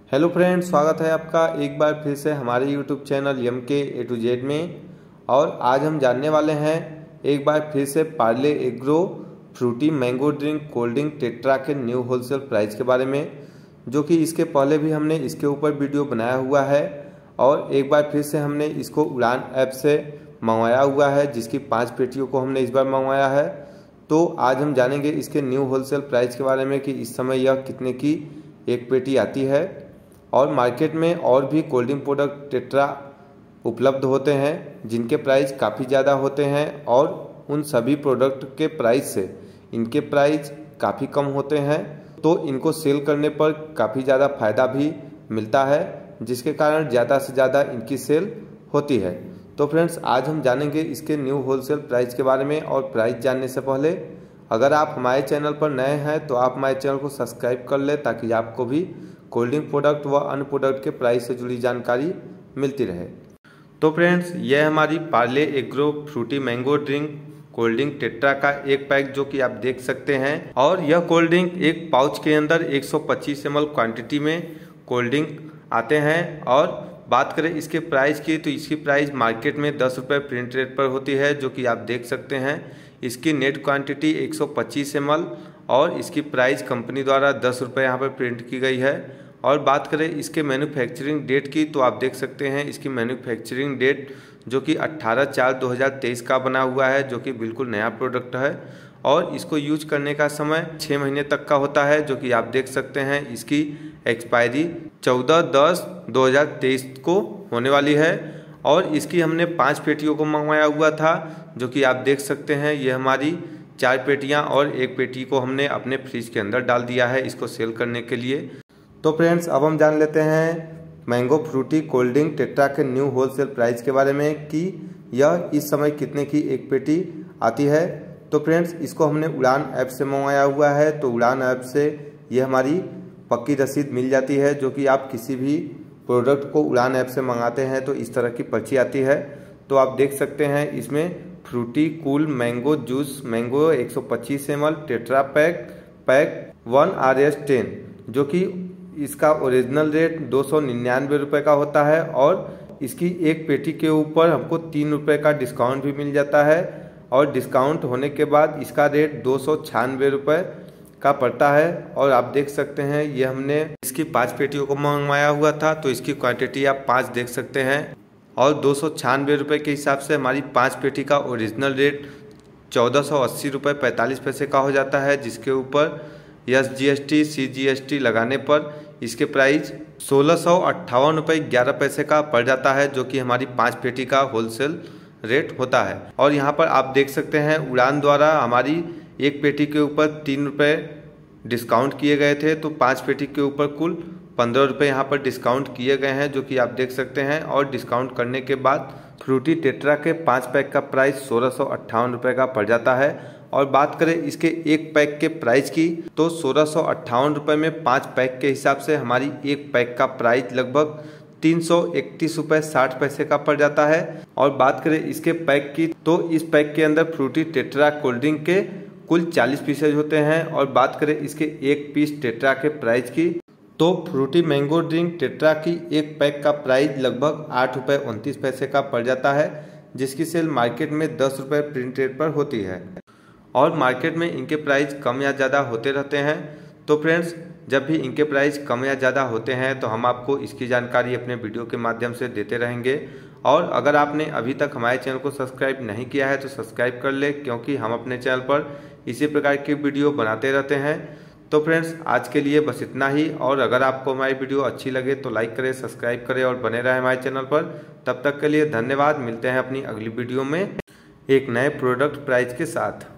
Hello friends, स्वागत है आपका एक बार फिर से हमारे YouTube channel MK A to Z में। और आज हम जानने वाले हैं एक बार फिर से Parle Agro Frooti mango drink cold drink tetra के न्यू होलसेल प्राइस के बारे में, जो कि इसके पहले भी हमने इसके ऊपर वीडियो बनाया हुआ है और एक बार फिर से हमने इसको उड़ान ऐप से मंगवाया हुआ है, जिसकी 5 पेटियों को हमने इस बार मंगवाया है। तो आज हम जानेंगे इसके न्यू होलसेल प्राइस के बारे में कि इस समय यह कितने की एक पेटी आती है। और मार्केट में और भी कोल्ड ड्रिंक प्रोडक्ट टेट्रा उपलब्ध होते हैं जिनके प्राइस काफ़ी ज़्यादा होते हैं और उन सभी प्रोडक्ट के प्राइस से इनके प्राइस काफ़ी कम होते हैं। तो इनको सेल करने पर काफ़ी ज़्यादा फायदा भी मिलता है, जिसके कारण ज़्यादा से ज़्यादा इनकी सेल होती है। तो फ्रेंड्स, आज हम जानेंगे इसके न्यू होलसेल प्राइस के बारे में। और प्राइस जानने से पहले अगर आप हमारे चैनल पर नए हैं तो आप हमारे चैनल को सब्सक्राइब कर लें, ताकि आपको भी कोल्ड ड्रिंक प्रोडक्ट व अन्य प्रोडक्ट के प्राइस से जुड़ी जानकारी मिलती रहे। तो फ्रेंड्स, यह हमारी Parle Agro Frooti mango drink cold drink tetra का एक पैक जो कि आप देख सकते हैं। और यह कोल्ड ड्रिंक एक पाउच के अंदर 125 ml क्वांटिटी में कोल्ड ड्रिंक आते हैं। और बात करें इसके प्राइस की, तो इसकी प्राइस मार्केट में 10 रुपये प्रिंट रेट पर होती है, जो कि आप देख सकते हैं। इसकी नेट क्वांटिटी 125 ml और इसकी प्राइस कंपनी द्वारा 10 रुपये यहाँ पर प्रिंट की गई है। और बात करें इसके मैन्युफैक्चरिंग डेट की, तो आप देख सकते हैं इसकी मैन्युफैक्चरिंग डेट जो कि 18/4/2023 का बना हुआ है, जो कि बिल्कुल नया प्रोडक्ट है। और इसको यूज करने का समय 6 महीने तक का होता है, जो कि आप देख सकते हैं। इसकी एक्सपायरी 14/10/2023 को होने वाली है। और इसकी हमने 5 पेटियों को मंगवाया हुआ था, जो कि आप देख सकते हैं। ये हमारी 4 पेटियां और एक पेटी को हमने अपने फ्रिज के अंदर डाल दिया है इसको सेल करने के लिए। तो फ्रेंड्स, अब हम जान लेते हैं mango Frooti cold drink tetra के न्यू होलसेल प्राइस के बारे में कि यह इस समय कितने की एक पेटी आती है। तो फ्रेंड्स, इसको हमने उड़ान ऐप से मंगवाया हुआ है। तो उड़ान ऐप से ये हमारी पक्की रसीद मिल जाती है, जो कि आप किसी भी प्रोडक्ट को उड़ान ऐप से मंगाते हैं तो इस तरह की पर्ची आती है। तो आप देख सकते हैं इसमें Frooti cool mango juice mango 125 ml tetra pack 1RS10, जो कि इसका ओरिजिनल रेट 299 रुपये का होता है। और इसकी एक पेटी के ऊपर हमको 3 रुपये का डिस्काउंट भी मिल जाता है। और डिस्काउंट होने के बाद इसका रेट 296 रुपये का पड़ता है। और आप देख सकते हैं ये हमने इसकी 5 पेटियों को मंगवाया हुआ था, तो इसकी क्वांटिटी आप 5 देख सकते हैं। और 296 रुपये के हिसाब से हमारी 5 पेटी का ओरिजिनल रेट 1480 रुपये 45 पैसे का हो जाता है, जिसके ऊपर SGST CGST लगाने पर इसके प्राइस 1658 रुपये 11 पैसे का पड़ जाता है, जो कि हमारी 5 पेटी का होलसेल रेट होता है। और यहाँ पर आप देख सकते हैं उड़ान द्वारा हमारी एक पेटी के ऊपर 3 रुपये डिस्काउंट किए गए थे, तो 5 पेटी के ऊपर कुल 15 रुपये यहाँ पर डिस्काउंट किए गए हैं, जो कि आप देख सकते हैं। और डिस्काउंट करने के बाद फ्रूटी टेट्रा के 5 पैक का प्राइस 1658 रुपये का पड़ जाता है। और बात करें इसके एक पैक के प्राइस की, तो 1658 रुपये में 5 पैक के हिसाब से हमारी एक पैक का प्राइस लगभग 331 रुपये 60 पैसे का पड़ जाता है। और बात करें इसके पैक की, तो इस पैक के अंदर फ्रूटी टेट्रा कोल्ड ड्रिंक के कुल 40 पीसेज होते हैं। और बात करें इसके एक पीस टेट्रा के प्राइस की, तो फ्रूटी मैंगो ड्रिंक टेट्रा की एक पैक का प्राइस लगभग 8 रुपये 29 पैसे का पड़ जाता है, जिसकी सेल मार्केट में 10 रुपये प्रिंट रेट पर होती है। और मार्केट में इनके प्राइस कम या ज़्यादा होते रहते हैं। तो फ्रेंड्स, जब भी इनके प्राइस कम या ज़्यादा होते हैं तो हम आपको इसकी जानकारी अपने वीडियो के माध्यम से देते रहेंगे। और अगर आपने अभी तक हमारे चैनल को सब्सक्राइब नहीं किया है तो सब्सक्राइब कर ले, क्योंकि हम अपने चैनल पर इसी प्रकार की वीडियो बनाते रहते हैं। तो फ्रेंड्स, आज के लिए बस इतना ही। और अगर आपको हमारी वीडियो अच्छी लगे तो लाइक करें, सब्सक्राइब करें और बने रहें हमारे चैनल पर। तब तक के लिए धन्यवाद। मिलते हैं अपनी अगली वीडियो में एक नए प्रोडक्ट प्राइस के साथ।